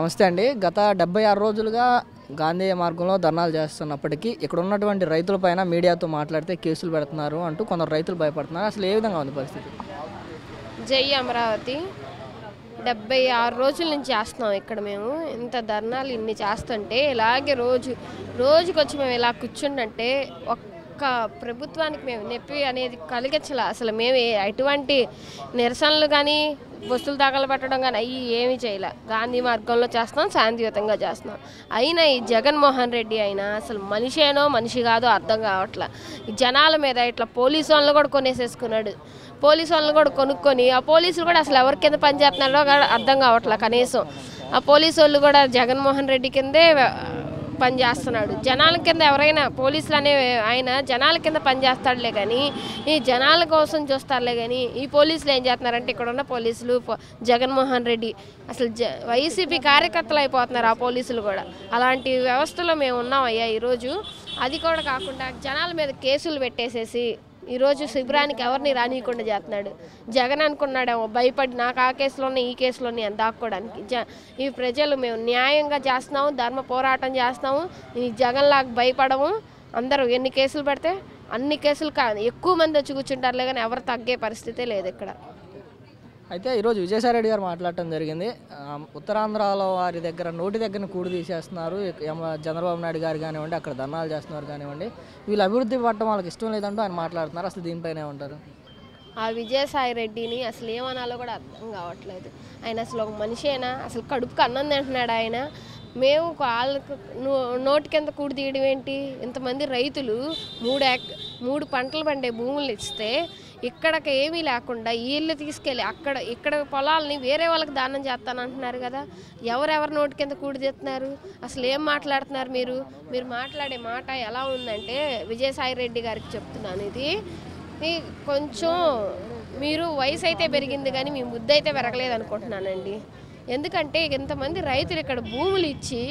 నమస్తే అండి. గత 76 రోజులుగా గాంధీ మార్గంలో ధర్నాలు చేస్తున్నప్పటికీ ఇక్కడ ఉన్నటువంటి రైతులపైన మీడియాతో మాట్లాడితే కేసులు పెడుతున్నారు అంటూ కొందరు రైతులు భయపడుతున్నారు. అసలు ఏ విధంగా ఉంది పరిస్థితి? జై అమరావతి. 76 రోజుల నుంచి చేస్తున్నాం ఇక్కడ మేము. ఇంత ధర్నాలు ఇన్ని చేస్తుంటే ఇలాగే రోజుకొచ్చి మేము ఇలా కూర్చుంటే ఒక్క ప్రభుత్వానికి మేము నొప్పి అనేది కలిగించలే. అసలు మేము ఎటువంటి నిరసనలు కానీ వస్తువులు తగలబెట్టడం కానీ అవి ఏమీ చేయలే. గాంధీ మార్గంలో చేస్తున్నాం, శాంతియుతంగా చేస్తున్నాం. అయినా ఈ జగన్మోహన్ రెడ్డి అయినా అసలు మనిషేనో మనిషి కాదో అర్థం కావట్లే. ఈ జనాల మీద ఇట్లా పోలీసు వాళ్ళని కూడా కొనేసేసుకున్నాడు. పోలీసు వాళ్ళని కూడా కొనుక్కొని ఆ పోలీసులు కూడా అసలు ఎవరి కింద పనిచేస్తున్నారో అర్థం కావట్లే. కనీసం ఆ పోలీసు వాళ్ళు కూడా జగన్మోహన్ రెడ్డి కిందే పనిచేస్తున్నాడు. జనాల కింద ఎవరైనా పోలీసులు అనే ఆయన జనాల కింద పనిచేస్తాడులే కానీ ఈ జనాల కోసం చూస్తారులే కానీ ఈ పోలీసులు ఏం చేస్తున్నారంటే ఇక్కడ ఉన్న పోలీసులు జగన్మోహన్ రెడ్డి అసలు వైసీపీ కార్యకర్తలు అయిపోతున్నారు ఆ పోలీసులు కూడా. అలాంటి వ్యవస్థలో మేము ఉన్నాం అయ్యా ఈరోజు. అది కూడా కాకుండా జనాల మీద కేసులు పెట్టేసేసి ఈరోజు శిబిరానికి ఎవరిని రానియకుండా చేస్తున్నాడు. జగన్ అనుకున్నాడేమో భయపడి నాకు ఆ కేసులోనే ఈ కేసులోనే అని దాక్కోవడానికి. ఈ ప్రజలు మేము న్యాయంగా చేస్తున్నాము, ధర్మ పోరాటం చేస్తున్నాము. ఈ జగన్లాగా భయపడము. అందరూ ఎన్ని కేసులు పెడితే అన్ని కేసులు ఎక్కువ మంది వచ్చి కూర్చుంటారులే కానీ ఎవరు తగ్గే పరిస్థితే లేదు ఇక్కడ. అయితే ఈరోజు విజయసాయిరెడ్డి గారు మాట్లాడటం జరిగింది. ఉత్తరాంధ్రలో వారి దగ్గర నోటి దగ్గర కూడి తీసేస్తున్నారు. చంద్రబాబు నాయుడు గారు కానివ్వండి, అక్కడ ధర్నాలు చేస్తున్నారు కానివ్వండి, వీళ్ళు అభివృద్ధి పట్టడం వాళ్ళకి ఇష్టం లేదంటూ ఆయన మాట్లాడుతున్నారు. అసలు దీనిపైనే ఉంటారు. ఆ విజయసాయిరెడ్డిని అసలు ఏమనాలో కూడా అర్థం కావట్లేదు. ఆయన అసలు ఒక మనిషేనా? అసలు కడుపుకి అన్నం తింటున్నాడు ఆయన. మేము వాళ్ళకు నోటి కింద కూడి తీయడం ఏంటి? ఇంతమంది రైతులు 3 పంటలు పండే భూములు ఇస్తే ఇక్కడికి ఏమీ లేకుండా వీళ్ళు తీసుకెళ్ళి ఇక్కడ పొలాలని వేరే వాళ్ళకి దానం చేస్తానంటున్నారు కదా. ఎవరెవరి నోటి కింద కూడి తీస్తున్నారు? అసలు ఏం మాట్లాడుతున్నారు మీరు మాట్లాడే మాట ఎలా ఉందంటే విజయసాయిరెడ్డి గారికి చెప్తున్నాను, ఇది కొంచెం మీరు వయసు అయితే పెరిగింది కానీ మీ ముద్దు అయితే పెరగలేదు అనుకుంటున్నానండి. ఎందుకంటే ఇంతమంది రైతులు ఇక్కడ భూములు ఇచ్చి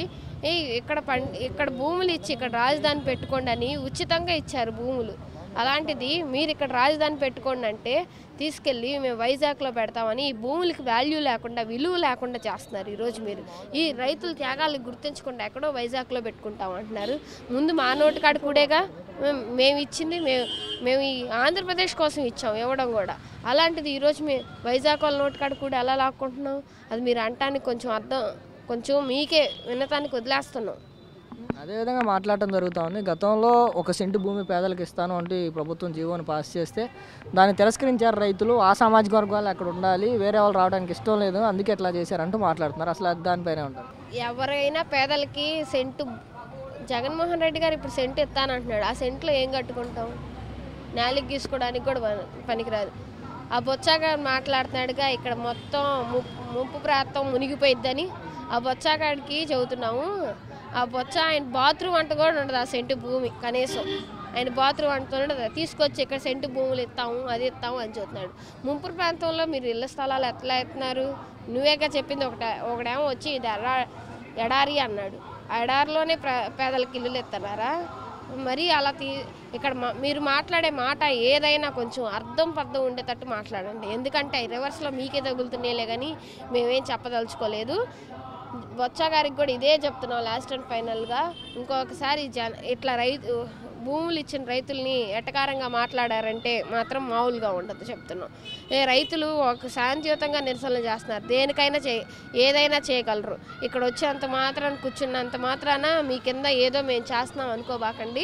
ఇక్కడ భూములు ఇచ్చి ఇక్కడ రాజధాని పెట్టుకోండి అని ఉచితంగా ఇచ్చారు భూములు. అలాంటిది మీరు ఇక్కడ రాజధాని పెట్టుకోండి అంటే తీసుకెళ్ళి మేము వైజాగ్లో పెడతామని ఈ భూములకి వాల్యూ లేకుండా విలువ లేకుండా చేస్తున్నారు. ఈరోజు మీరు ఈ రైతుల త్యాగాలను గుర్తించకుండా ఎక్కడో వైజాగ్లో పెట్టుకుంటాం అంటున్నారు. ముందు మా నోటికాడు కూడేగా మేము ఇచ్చింది, మేము ఈ ఆంధ్రప్రదేశ్ కోసం ఇచ్చాం ఇవ్వడం కూడా. అలాంటిది ఈరోజు మేము వైజాగ్ వాళ్ళ నోటికాడు కూడా ఎలా లాక్కుంటున్నాం? అది మీరు అంటానికి కొంచెం మీకే వినటానికి వదిలేస్తున్నాం. అదేవిధంగా మాట్లాడటం జరుగుతూ ఉంది. గతంలో 1 సెంటు భూమి పేదలకు ఇస్తాను అంటూ ఈ ప్రభుత్వం జీవోని పాస్ చేస్తే దాన్ని తిరస్కరించారు రైతులు. ఆ సామాజిక వర్గాలు అక్కడ ఉండాలి, వేరే వాళ్ళు రావడానికి ఇష్టం లేదు, అందుకే ఎట్లా చేశారంటూ మాట్లాడుతున్నారు. అసలు దానిపైనే ఉంటారు. ఎవరైనా పేదలకి సెంటు జగన్మోహన్ రెడ్డి గారు ఇప్పుడు సెంటు ఇస్తానంటున్నాడు. ఆ సెంట్లో ఏం కట్టుకుంటాం? నేలకి గీసుకోవడానికి కూడా పనికిరాదు. ఆ బొచ్చాగాడు మాట్లాడుతున్నాడుగా ఇక్కడ మొత్తం ముప్పు ప్రాంతం మునిగిపోయిద్దని. ఆ బొచ్చాగాడికి చెబుతున్నాము, ఆ బొచ్చ ఆయన బాత్రూమ్ అంట కూడా ఉండదు ఆ సెంటు భూమి. కనీసం ఆయన బాత్రూమ్ అంటూ ఉండదు. తీసుకొచ్చి ఇక్కడ సెంటు భూములు ఇస్తాము అది ఇస్తాము అని చెప్తున్నాడు. ముంపు ప్రాంతంలో మీరు ఇళ్ల స్థలాలు ఎట్లా ఎత్తున్నారు? నువ్వేగా చెప్పింది ఒకడేమో వచ్చి ఇది ఎడారి అన్నాడు. ఆ ఎడారిలోనే పేదలకు ఇల్లులు ఎత్తున్నారా? మరి అలా ఇక్కడ మీరు మాట్లాడే మాట ఏదైనా కొంచెం పర్థం ఉండేటట్టు మాట్లాడండి. ఎందుకంటే రివర్స్లో మీకే తగులుతున్నాయిలే కానీ మేమేం చెప్పదలుచుకోలేదు. బొత్స గారికి కూడా ఇదే చెప్తున్నాం లాస్ట్ అండ్ ఫైనల్గా. ఇంకొకసారి ఇట్లా భూములు ఇచ్చిన రైతుల్ని ఎటకారంగా మాట్లాడారంటే మాత్రం మామూలుగా ఉండదు చెప్తున్నాం. రైతులు ఒక శాంతియుతంగా నిరసనలు చేస్తున్నారు. దేనికైనా ఏదైనా చేయగలరు. ఇక్కడ వచ్చేంత మాత్రాన కూర్చున్నంత మాత్రాన మీ కింద ఏదో మేము చేస్తున్నాం అనుకోబాకండి.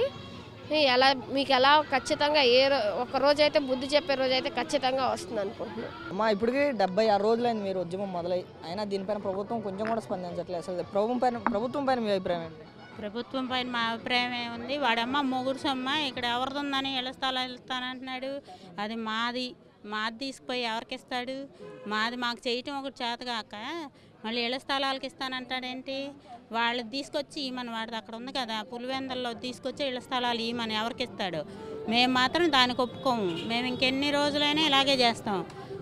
మీకు ఎలా ఖచ్చితంగా ఒక రోజైతే బుద్ధి చెప్పే రోజైతే ఖచ్చితంగా వస్తుంది అనుకుంటున్నాం. అమ్మా, ఇప్పటికీ 76 రోజులైంది మీరు ఉద్యమం మొదలై, అయినా దీనిపైన ప్రభుత్వం కొంచెం కూడా స్పందించట్లేదు. అసలు ప్రభుత్వం పైన మీ అభిప్రాయం ఏంటి? ప్రభుత్వం పైన మా అభిప్రాయం ఏముంది? వాడమ్మ మొగుడు సొమ్మ ఇక్కడ ఎవరిదుందని ఇళ్ల స్థలాలు ఇస్తానంటున్నాడు. అది మాది తీసుకుపోయి ఎవరికి ఇస్తాడు? మాకు చేయటం ఒకటి చేతగాక మళ్ళీ ఇళ్ల స్థలాలకు ఇస్తానంటాడేంటి? వాళ్ళు తీసుకొచ్చి ఈమని వాడిది అక్కడ ఉంది కదా పులివెందల్లో తీసుకొచ్చి ఇళ్ల స్థలాలు ఈమని ఎవరికి ఇస్తాడు? మేము మాత్రం దానికి ఒప్పుకోము. మేము ఇంకెన్ని రోజులైనా ఇలాగే చేస్తాం.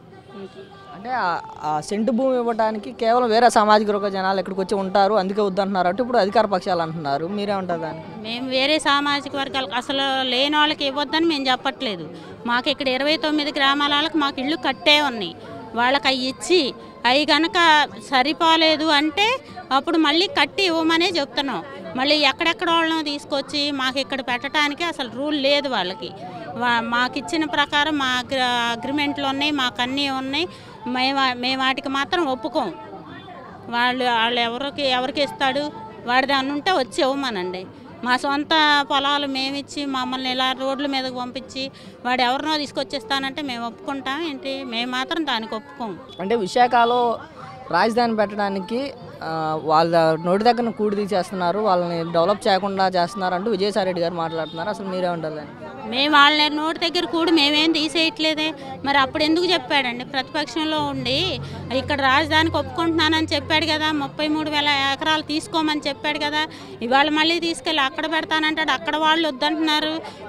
అంటే ఆ సెంటు భూమి ఇవ్వడానికి కేవలం వేరే సామాజిక వర్గ జనాలు ఇక్కడికి వచ్చి ఉంటారు, అందుకే వద్దంటున్నారు అంటే ఇప్పుడు అధికార పక్షాలు అంటున్నారు. మీరేమంటారు దానికి? మేము వేరే సామాజిక వర్గాలకు అసలు లేని వాళ్ళకి ఇవ్వద్దని మేము చెప్పట్లేదు. మాకు ఇక్కడ 29 గ్రామాల వాళ్ళకి మాకు ఇళ్ళు కట్టే ఉన్నాయి. వాళ్ళకి అవి ఇచ్చి అవి కనుక సరిపోలేదు అంటే అప్పుడు మళ్ళీ కట్టి ఇవ్వమనే చెప్తున్నాం. మళ్ళీ ఎక్కడెక్కడ వాళ్ళను తీసుకొచ్చి మాకు ఇక్కడ పెట్టడానికి అసలు రూల్ లేదు వాళ్ళకి. మాకు ఇచ్చిన ప్రకారం మా అగ్రిమెంట్లు ఉన్నాయి, మాకు అన్నీ ఉన్నాయి. మేము వాటికి మాత్రం ఒప్పుకోం. వాళ్ళు ఎవరికి ఇస్తాడు వాడిది అని ఉంటే వచ్చి ఇవ్వమనండి. మా సొంత పొలాలు మేమిచ్చి మమ్మల్ని ఇలా రోడ్ల మీదకి పంపించి వాడు ఎవరినో తీసుకొచ్చేస్తానంటే మేము ఒప్పుకుంటాం ఏంటి? మేము మాత్రం దానికి ఒప్పుకోం. అంటే విశాఖలో రాజధాని పెట్టడానికి వాళ్ళ నోటి దగ్గర కూడి తీసేస్తున్నారు, వాళ్ళని డెవలప్ చేయకుండా చేస్తున్నారు అంటూ విజయసాయి రెడ్డి గారు మాట్లాడుతున్నారు. అసలు మీరేమంటారు? మేము వాళ్ళ నోటి దగ్గర కూడా మేమేం తీసేయట్లేదే. మరి అప్పుడు ఎందుకు చెప్పాడండి? ప్రతిపక్షంలో ఉండి ఇక్కడ రాజధానికి ఒప్పుకుంటున్నానని చెప్పాడు కదా, 33,000 ఎకరాలు తీసుకోమని చెప్పాడు కదా. ఇవాళ మళ్ళీ తీసుకెళ్ళి అక్కడ పెడతానంటాడు. అక్కడ వాళ్ళు వద్దంటున్నారు.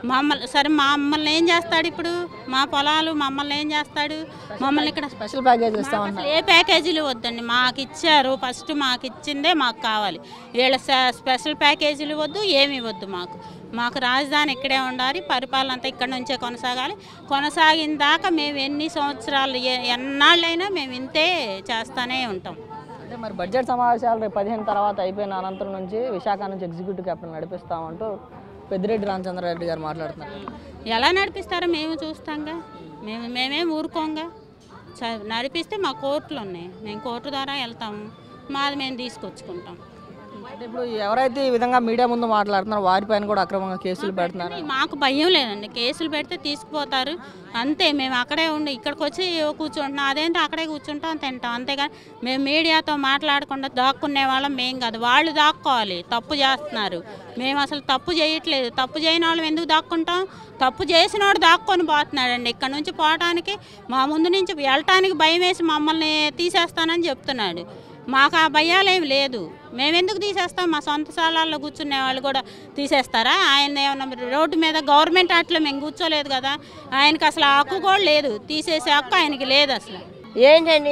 మమ్మల్ని ఏం చేస్తాడు ఇప్పుడు? మా పొలాలు మమ్మల్ని ఏం చేస్తాడు? మమ్మల్ని ఇక్కడ స్పెషల్ ప్యాకేజ్ ఇస్తామన్నారు. ఏ ప్యాకేజీలు వద్దండి, మాకు ఇచ్చారు. ఫస్ట్ మాకు ఇచ్చిందే మాకు కావాలి. వీళ్ళ స్పెషల్ ప్యాకేజీలు వద్దు, ఏమీ వద్దు. మాకు రాజధాని ఇక్కడే ఉండాలి, పరిపాలన అంతా ఇక్కడ నుంచే కొనసాగాలి. కొనసాగిన దాకా మేము ఎన్ని సంవత్సరాలు ఎన్నాళ్ళైనా మేము ఇంతే చేస్తూనే ఉంటాం. అంటే మరి బడ్జెట్ సమావేశాలు రేపు 15 తర్వాత అయిపోయిన అనంతరం నుంచి విశాఖ నుంచి ఎగ్జిక్యూటివ్ క్యాప్టెన్ నడిపిస్తామంటూ పెద్దిరెడ్డి రామచంద్రారెడ్డి గారు మాట్లాడుతున్నారు. ఎలా నడిపిస్తారో మేము చూస్తాంగా, మేమేం ఊరుకోంగా. నడిపిస్తే మా కోర్టులు ఉన్నాయి, మేము కోర్టు ద్వారా వెళ్తాము, మాది మేము తీసుకొచ్చుకుంటాం. అంటే ఇప్పుడు ఎవరైతే ఈ విధంగా మీడియా ముందు మాట్లాడుతున్నారో వారిపైన కూడా అక్రమంగా కేసులు పెడుతున్నారు. మాకు భయం లేదండి, కేసులు పెడితే తీసుకుపోతారు అంతే. మేము అక్కడే ఉండి ఇక్కడికి వచ్చి కూర్చుంటున్నాం, అదేంటో అక్కడే కూర్చుంటాం, తింటాం. అంతేగాని మేము మీడియాతో మాట్లాడకుండా దాక్కునే వాళ్ళం మేము కాదు. వాళ్ళు దాక్కోవాలి, తప్పు చేస్తున్నారు. మేము అసలు తప్పు చేయట్లేదు. తప్పు చేయని వాళ్ళం ఎందుకు దాక్కుంటాం? తప్పు చేసినోడు దాక్కొని పోతున్నాడండి. ఇక్కడ నుంచి పోవటానికి మా ముందు నుంచి వెళ్ళటానికి భయం వేసి మమ్మల్ని తీసేస్తానని చెప్తున్నాడు. మాకు ఆ భయాలేమి లేదు. మేమెందుకు తీసేస్తాం? మా సొంత స్థలాల్లో కూర్చునే వాళ్ళు కూడా తీసేస్తారా? ఆయన ఏమన్నా రోడ్డు మీద గవర్నమెంట్ అట్లా మేము కూర్చోలేదు కదా. ఆయనకి అసలు హక్కు కూడా లేదు, తీసేసే హక్కు ఆయనకి లేదు అసలు. ఏంటండి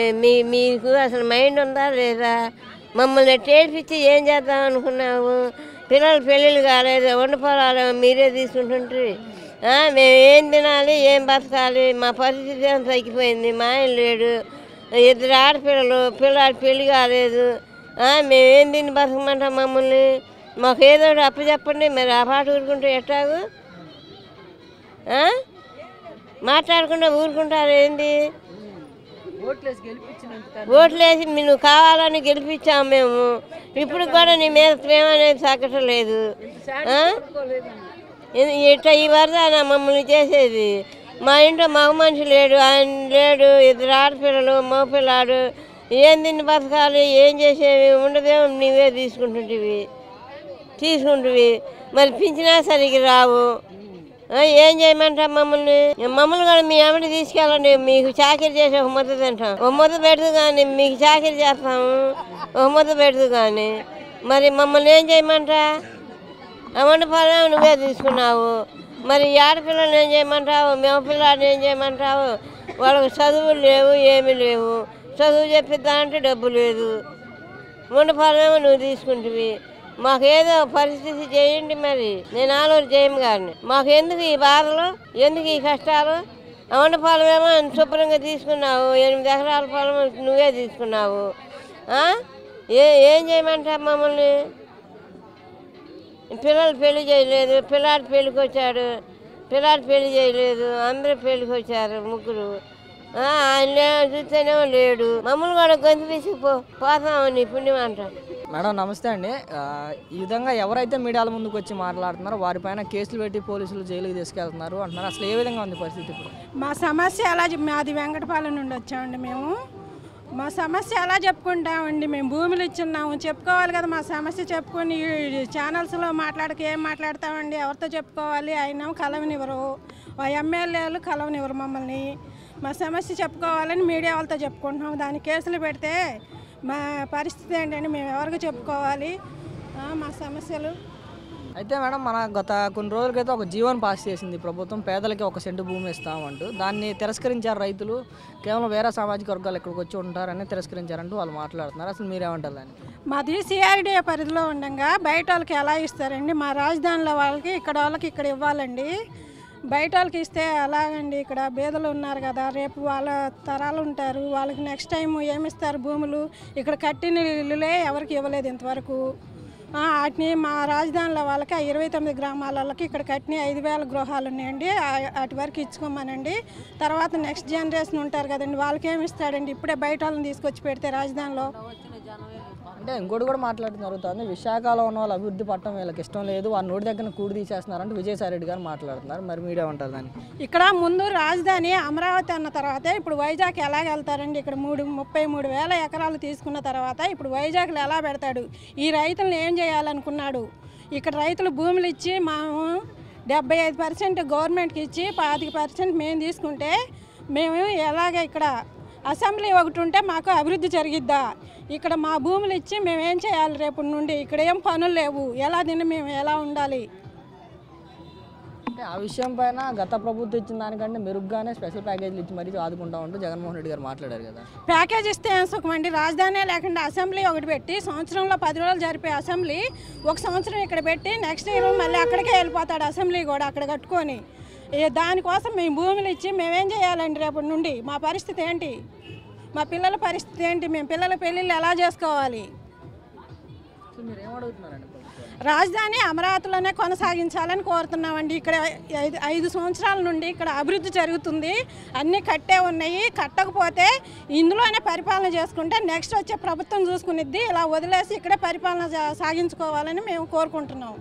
మీకు అసలు మైండ్ ఉందా లేదా? మమ్మల్ని టేడ్పిచ్చి ఏం చేద్దాం అనుకున్నాము? పిల్లలు పెళ్ళిళ్ళు కాలేదు, వండుకోవాలి, మీరే తీసుకుంటుంటారు. మేము ఏం తినాలి, ఏం బతకాలి? మా పరిస్థితి ఏం తగ్గిపోయింది. మా ఆయన లేడు, 2 ఆడపిల్లలు, పిల్లాడి పెళ్ళి కాలేదు. మేమేం తిని బతకమంటాం మమ్మల్ని? మాకు ఏదో అప్పు చెప్పండి. మరి ఆ పాట ఊరుకుంటే ఎట్టాగు? మాట్లాడకుండా ఊరుకుంటారు ఏంది? ఓట్లేసి నువ్వు కావాలని గెలిపించాము మేము. ఇప్పుడు కూడా నీ మీద ప్రేమ అనేది తగ్గట్లేదు. ఇట్లా ఈ వరద మమ్మల్ని చేసేది. మా ఇంట్లో మగ మనిషి లేడు, ఆయన లేడు, 2 ఆడపిల్లలు, మగపిల్లాడు. ఏం తిని బతకాలి? ఏం చేసేవి? ఉండదేమో నీవే తీసుకుంటువి. మరి పింఛనా సరిగ్గా రావు. ఏం చేయమంటాం మమ్మల్ని? మమ్మల్ని కూడా మీ ఆవిడ తీసుకెళ్ళండి, మీకు చాకరీ చేసి ఒక ముద్ద తింటాం. ఒక ముద్ద పెడుతూ కానీ మీకు చాకరీ చేస్తాము, ఒక ముద్ద పెడుతూ కానీ. మరి మమ్మల్ని ఏం చేయమంటా? అమౌంట్ పదం నువ్వే తీసుకున్నావు. మరి ఆడపిల్లలు ఏం చేయమంటావు? మేము పిల్లల్ని ఏం చేయమంటావు? వాళ్ళకి చదువులు లేవు, ఏమీ లేవు. చదువు చెప్పిద్దామంటే డబ్బు లేదు. ఉండపాలమేమో నువ్వు తీసుకుంటువి. మాకేదో పరిస్థితి చేయండి. మరి నేను ఆలోచన చేయము కానీ మాకు ఎందుకు ఈ బాధలు, ఎందుకు ఈ కష్టాలు? ఉండపాలమేమో శుభ్రంగా తీసుకున్నావు, 8 ఎకరాల పొలం నువ్వే తీసుకున్నావు. ఏం చేయమంటావు మమ్మల్ని? పిల్లలు పెళ్లి చేయలేదు, పిల్లాడి పెళ్ళికి వచ్చాడు, పిల్లాడి పెళ్లి చేయలేదు, అందరూ పెళ్ళికి వచ్చారు 3. ఆయన చూస్తేనేమో లేడు. మమ్మల్ని కూడా గొంతు తీసుకుపోతామని పుణ్యం అంటారు. మేడం నమస్తే అండి. ఈ విధంగా ఎవరైతే మీడియాల ముందుకు వచ్చి మాట్లాడుతున్నారో వారిపైన కేసులు పెట్టి పోలీసులు జైలుకి తీసుకెళ్తున్నారు అంటున్నారు. అసలు ఏ విధంగా ఉంది పరిస్థితి ఇప్పుడు? మా సమస్య ఎలా మాది వెంకటపాలెం నుండి వచ్చామండి మేము. మా సమస్య ఎలా చెప్పుకుంటామండి? మేము భూములు ఇచ్చున్నాము, చెప్పుకోవాలి కదా. మా సమస్య చెప్పుకొని ఛానల్స్లో మాట్లాడక ఏం మాట్లాడతామండి? ఎవరితో చెప్పుకోవాలి? ఆయన కలవనివ్వరు, ఎమ్మెల్యేలు కలవనివ్వరు మమ్మల్ని. మా సమస్య చెప్పుకోవాలని మీడియా వాళ్ళతో చెప్పుకుంటున్నాము. దానికి కేసులు పెడితే మా పరిస్థితి ఏంటంటే మేము ఎవరికి చెప్పుకోవాలి మా సమస్యలు? అయితే మేడం, మన గత కొన్ని రోజులకైతే ఒక జీవన్ పాస్ చేసింది ప్రభుత్వం, పేదలకి 1 సెంటు భూమి ఇస్తామంటూ. దాన్ని తిరస్కరించారు రైతులు. కేవలం వేరే సామాజిక వర్గాలు ఇక్కడికి వచ్చి ఉంటారని తిరస్కరించారంటూ వాళ్ళు మాట్లాడుతున్నారు. అసలు మీరేమంటారు దాన్ని? మాది సిఆర్డీ పరిధిలో ఉండగా బయట వాళ్ళకి ఎలా ఇస్తారండి? మా రాజధానిలో వాళ్ళకి ఇక్కడ వాళ్ళకి ఇక్కడ ఇవ్వాలండి. బయట వాళ్ళకి ఇస్తే అలాగండి. ఇక్కడ బీదలు ఉన్నారు కదా, రేపు వాళ్ళ తరాలు ఉంటారు, వాళ్ళకి నెక్స్ట్ టైం ఏమిస్తారు భూములు? ఇక్కడ కట్టిన ఇల్లులే ఎవరికి ఇవ్వలేదు ఇంతవరకు. వాటిని మా రాజధానిలో వాళ్ళకి 29 గ్రామాల వాళ్ళకి ఇక్కడ కట్టిన 5,000 గృహాలు ఉన్నాయండి. వాటి వరకు ఇచ్చుకోమనండి. తర్వాత నెక్స్ట్ జనరేషన్ ఉంటారు కదండి, వాళ్ళకి ఏమి ఇస్తాడండి? ఇప్పుడే బయట వాళ్ళని తీసుకొచ్చి పెడితే రాజధానిలో. అంటే ఇంకోటి కూడా మాట్లాడడం జరుగుతుంది, విశాఖలో ఉన్న వాళ్ళు అభివృద్ధి పట్టడం వీళ్ళకి ఇష్టం లేదు, వాళ్ళ నోటి దగ్గర కూడి తీసేస్తున్నారంటే విజయసాయి రెడ్డి గారు మాట్లాడుతున్నారు. మరి మీడియా ఉంటుంది దాన్ని. ఇక్కడ ముందు రాజధాని అమరావతి అన్న తర్వాతే ఇప్పుడు వైజాగ్ ఎలా వెళ్తారండి? ఇక్కడ 33,000 ఎకరాలు తీసుకున్న తర్వాత ఇప్పుడు వైజాగ్లో ఎలా పెడతాడు? ఈ రైతులను ఏం చేయాలనుకున్నాడు? ఇక్కడ రైతులు భూములు ఇచ్చి మేము 75% గవర్నమెంట్కి ఇచ్చి 25% మేము తీసుకుంటే మేము ఎలాగ ఇక్కడ అసెంబ్లీ ఒకటి ఉంటే మాకు అభివృద్ధి జరిగిద్దా? ఇక్కడ మా భూములు ఇచ్చి మేము ఏం చేయాలి రేపటి నుండి? ఇక్కడ ఏం పనులు లేవు, ఎలా తిని మేము ఎలా ఉండాలి? అంటే ఆ విషయం పైన గత ప్రభుత్వం ఇచ్చిన దానికంటే మెరుగ్గానే స్పెషల్ ప్యాకేజీలు ఇచ్చి మరీ ఆదుకుంటా ఉంటూ జగన్మోహన్ రెడ్డి గారు మాట్లాడారు కదా. ప్యాకేజ్ ఇస్తే ఏం సుఖమండి? రాజధానే లేకుండా అసెంబ్లీ ఒకటి పెట్టి సంవత్సరంలో 10 రోజులు జరిపే అసెంబ్లీ 1 సంవత్సరం ఇక్కడ పెట్టి నెక్స్ట్ ఇయర్ మళ్ళీ అక్కడికే వెళ్ళిపోతాడు అసెంబ్లీ కూడా అక్కడ కట్టుకొని. దానికోసం మేము భూములు ఇచ్చి మేమేం చేయాలండి రేపటి నుండి? మా పరిస్థితి ఏంటి? మా పిల్లల పరిస్థితి ఏంటి? మేము పిల్లల పెళ్ళిళ్ళు ఎలా చేసుకోవాలి? మీరు ఏమడుగుతున్నారండి? రాజధాని అమరావతిలోనే కొనసాగించాలని కోరుతున్నామండి. ఇక్కడ 5 సంవత్సరాల నుండి ఇక్కడ అభివృద్ధి జరుగుతుంది, అన్నీ కట్టే ఉన్నాయి. కట్టకపోతే ఇందులోనే పరిపాలన చేసుకుంటే నెక్స్ట్ వచ్చే ప్రభుత్వం చూసుకునిద్ది. ఇలా వదిలేసి ఇక్కడే పరిపాలన సాగించుకోవాలని మేము కోరుకుంటున్నాం.